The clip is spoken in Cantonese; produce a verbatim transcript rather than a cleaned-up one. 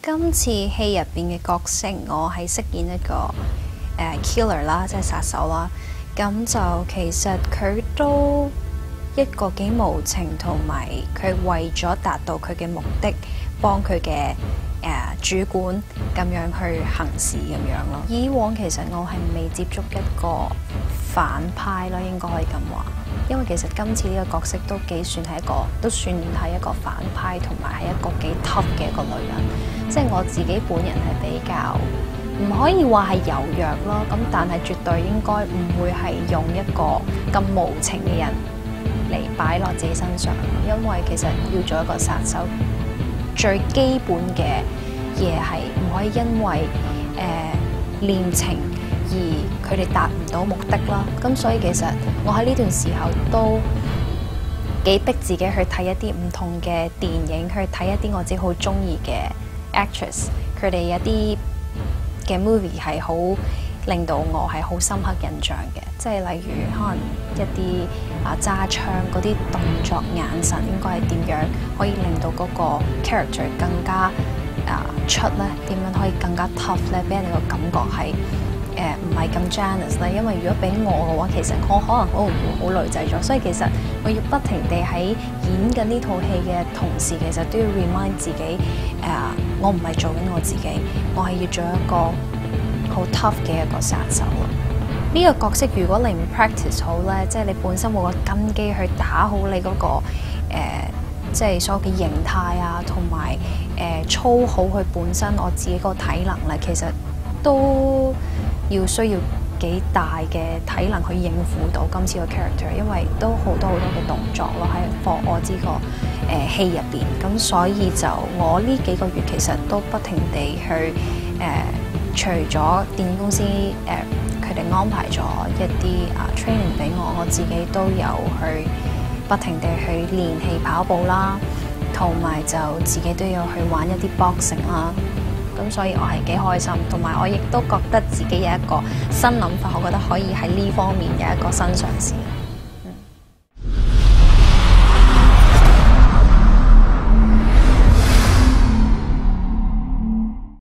今次戲入邊嘅角色，我係飾演一個誒、呃、killer 啦，即係殺手啦。咁就其實佢都一個幾無情，同埋佢為咗達到佢嘅目的，幫佢嘅誒主管咁樣去行事咁樣咯。以往其實我係未接觸一個反派咯，應該可以咁話。因為其實今次呢個角色都幾算係一個，都算係一個反派，同埋係一個幾 tough 嘅一個女人。即係我自己本人係比較唔可以話係柔弱咯，咁但係絕對應該唔會係用一個咁無情嘅人嚟擺落自己身上。因為其實要做一個殺手，最基本嘅嘢係唔可以因為誒戀情而佢哋達唔到目的啦。咁所以其實我喺呢段時候都幾逼自己去睇一啲唔同嘅電影，去睇一啲我自己好中意嘅 actress， 佢哋有啲嘅 movie 係好令到我係好深刻印象嘅，即係例如可能一啲啊揸槍嗰啲動作、眼神應該係點樣可以令到嗰個 character 更加啊出咧？點樣可以更加 tough 咧？俾人哋個感覺係誒唔係咁 Janice 咧？因為如果俾我嘅話，其實我可能我唔會好女仔咗，所以其實我要不停地喺演緊呢套戲嘅同時，其實都要 remind 自己誒、呃，我唔係做緊我自己，我係要做一個好 tough 嘅一個殺手咯。呢、這個角色如果你唔 practice 好咧，即係你本身冇個根基去打好你嗰、那個、呃、即係所有嘅形態啊，同埋誒操好佢本身我自己個體能咧，其實都要需要幾大嘅體能去應付到今次個 character， 因為都好多好多嘅動作咯喺放我知個誒戲入邊，咁所以就我呢幾個月其實都不停地去誒、呃，除咗電影公司誒佢哋安排咗一啲啊 training 俾我，我自己都有去不停地去練氣跑步啦，同埋就自己都有去玩一啲 boxing 啦。咁所以我係幾開心，同埋我亦都覺得自己有一個新諗法，我覺得可以喺呢方面有一個新嘗試。